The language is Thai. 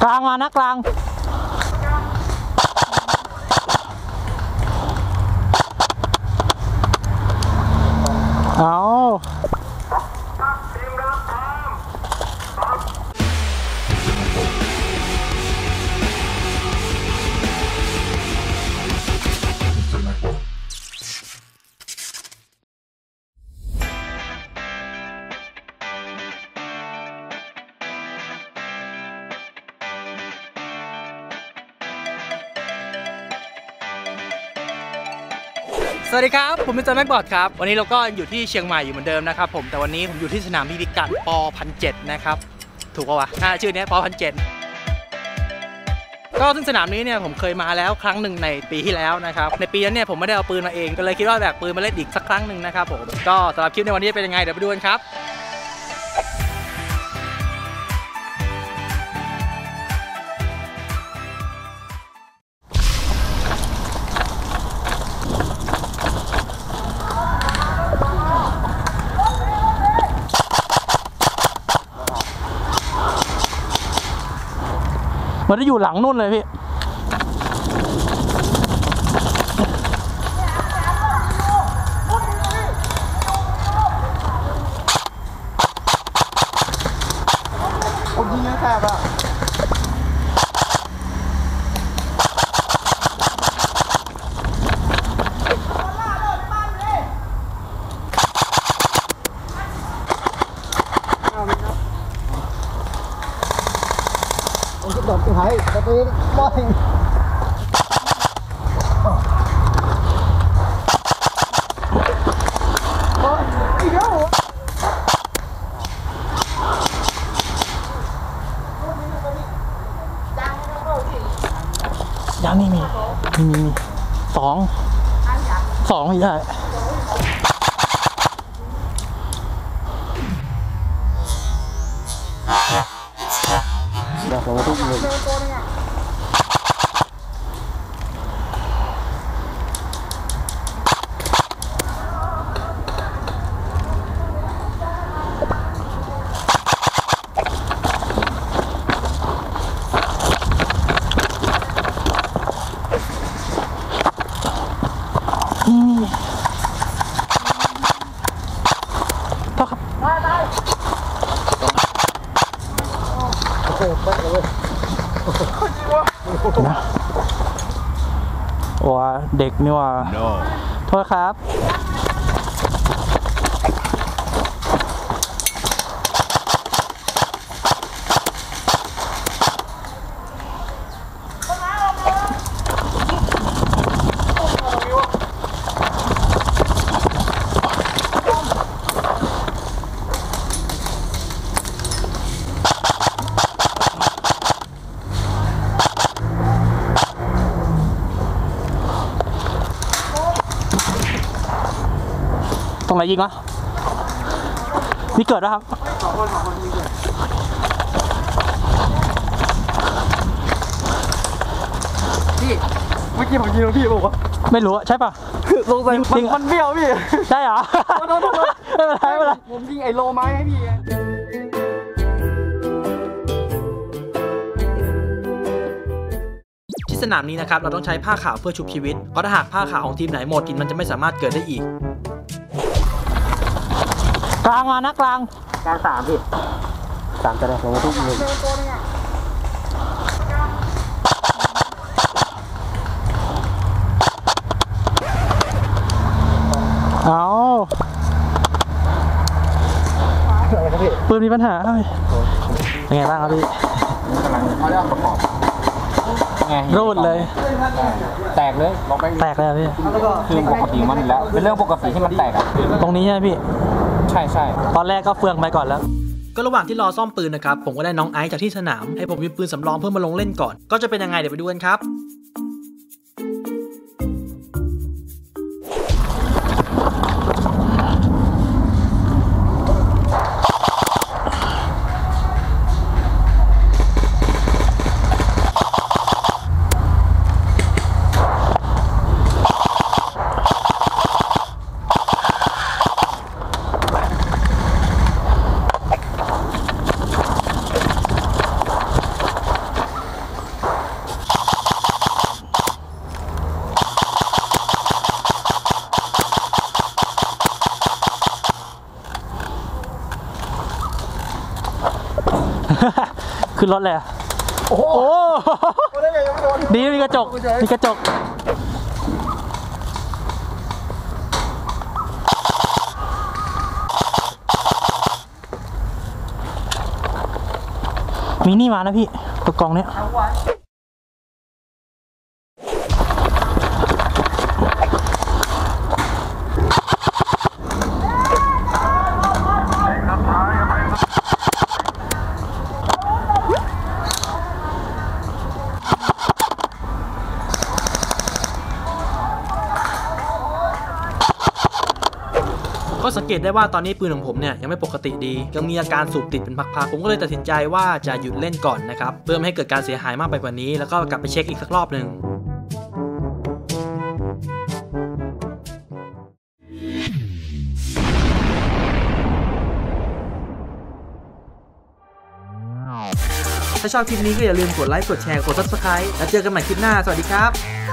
กลางมานะกลางเอาสวัสดีครับผมเป็นจันแม็กบอร์ดครับวันนี้เราก็อยู่ที่เชียงใหม่อยู่เหมือนเดิมนะครับผมแต่วันนี้ผมอยู่ที่สนามพิกัดป.1,700นะครับถูกป่าววะชื่อนี้ป.1,700ก็ซึ่งสนามนี้เนี่ยผมเคยมาแล้วครั้งหนึ่งในปีที่แล้วนะครับในปีนั้นเนี่ยผมไม่ได้เอาปืนมาเองก็เลยคิดว่าแบกปืนมาเล่นอีกสักครั้งหนึ่งนะครับผมก็สำหรับคลิปในวันนี้เป็นยังไงเดี๋ยวไปดูกันครับมันจะอยู่หลังนู่นเลยพี่คนยิงยังแคบอ่ะดอกไม้ตะปีบ่อยยังนี่มีสองไม่ได้เราต้องเลยพ่อครับนะว้าเด็กนี่ว่า โทษครับตรงไหนยิงวะนี่เกิดแล้วครับสองคนยิงพี่เมื่อกี้ผมยิงแล้วพี่บอกว่าไม่รู้ใช่ป่ะลงใส่มันเบี้ยวพี่ใช่เหรอไม่เป็นไรผมยิงไอ้โลไม้ให้พี่ที่สนามนี้นะครับเราต้องใช้ผ้าขาวเพื่อชุบชีวิตเพราะถ้าหากผ้าขาวของทีมไหนหมดทีมมันจะไม่สามารถเกิดได้อีกกลางมานะกลางสามพี่สามจะได้ลงทุกหนึ่งเอาปืนมีปัญหาเป็นไงบ้างครับพี่รูดเลยแตกเลยแตกเลยพี่คือปกติมันแล้วเป็นเรื่องปกติที่มันแตกตรงนี้ใช่ไหมพี่ใช่ตอนแรกก็เฟืองไปก่อนแล้วก็ระหว่างที่รอซ่อมปืนนะครับผมก็ได้น้องไอซ์จากที่สนามให้ผมมีปืนสำรองเพื่อมาลงเล่นก่อนก็จะเป็นยังไงเดี๋ยวไปดูกันครับขึ้นรถเลยโอ้โหดีมีกระจกมีกระจกมีนี่มานะพี่ตัวกองเนี้ยก็สังเกตได้ว่าตอนนี้ปืนของผมเนี่ยยังไม่ปกติดียังมีอาการสูบติดเป็นพักๆผมก็เลยตัดสินใจว่าจะหยุดเล่นก่อนนะครับเพื่อไม่ให้เกิดการเสียหายมากไปกว่านี้แล้วก็กลับไปเช็คอีกสักรอบหนึ่งถ้าชอบคลิปนี้ก็อย่าลืมกดไลค์กดแชร์กด Subscribe แล้วเจอกันใหม่คลิปหน้าสวัสดีครับ